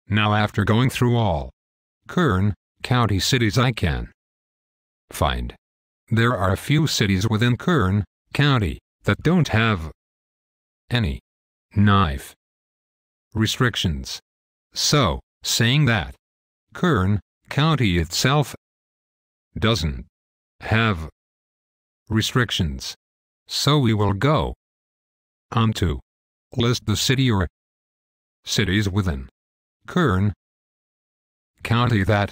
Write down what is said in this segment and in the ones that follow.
Now after going through all Kern County cities I can find, there are a few cities within Kern County that don't have any knife restrictions. So, saying that Kern County itself doesn't have restrictions, so we will go on to list the city or cities within Kern County that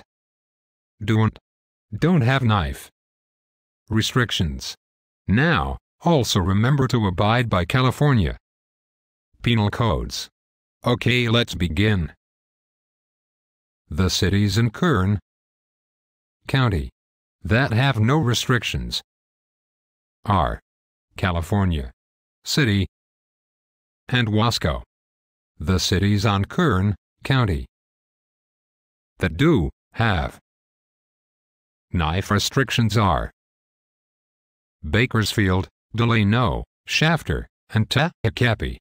don't have knife restrictions. Now, also remember to abide by California penal codes. Okay, let's begin. The cities in Kern County that have no restrictions are California City and Wasco. The cities on Kern County that do have knife restrictions are Bakersfield, Delano, Shafter, and Tehachapi.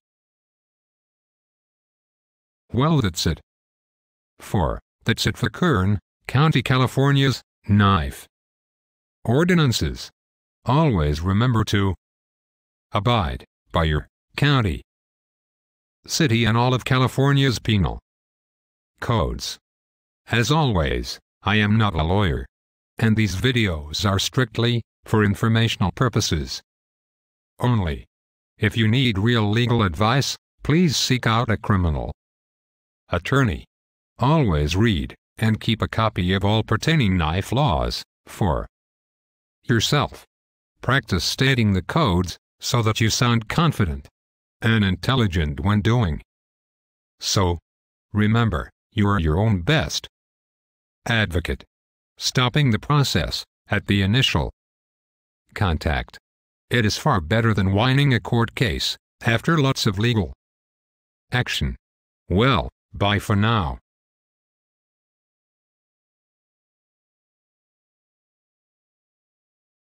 Well, that's it for Kern County, California's knife ordinances. Always remember to abide by your county, city, and all of California's penal codes. As always, I am not a lawyer, and these videos are strictly for informational purposes only. If you need real legal advice, please seek out a criminal attorney. Always read and keep a copy of all pertaining knife laws for yourself. Practice stating the codes so that you sound confident and intelligent when doing so. Remember, you are your own best advocate. Stopping the process at the initial contact. It is far better than winning a court case after lots of legal action. Well, bye for now.